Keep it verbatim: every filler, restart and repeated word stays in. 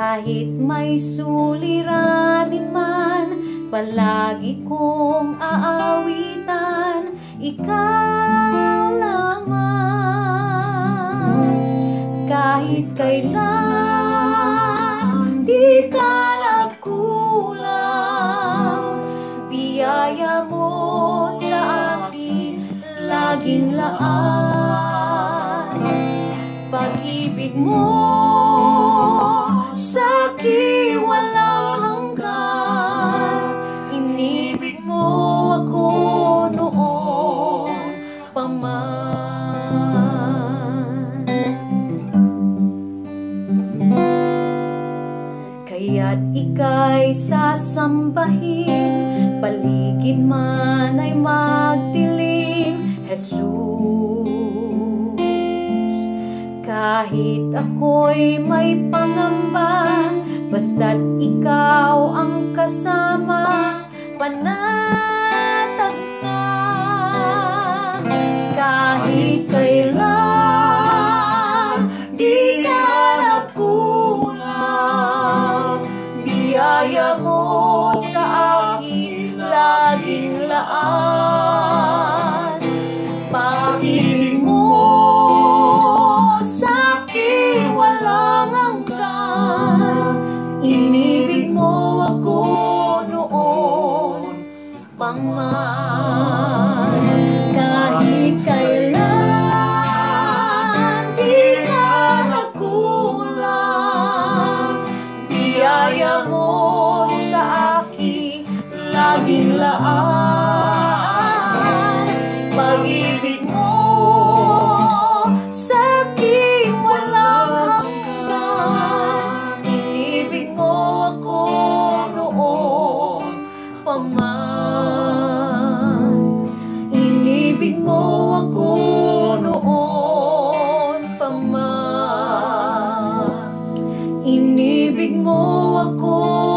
Kahit may suliranin man, palagi kong aawitan, ikaw lamang. Kahit kailan di ka nagkulang, biyaya mo sa akin laging laan. Pag-ibig mo sa'kin walang hanggan, inibig mo ako noon pa man. Kaya't ika'y sasambahin, paligid man ay magdilim, Jesus. Kahit ako'y may pangamba, basta't ikaw ang kasama, panatag na. Kahit kailan di ka nagkulang, biyaya mo sa akin laging laan. Pag-ibig mo sa'kin walang hanggan, inibig mo ako noon pa man. Kahit kailan di ka nagkulang, biyaya mo sa akin laging laan. Pag-ibig mo sa'kin walang hanggan, inibig mo ako noon pa man. Inibig mo ako noon pa man. Inibig mo ako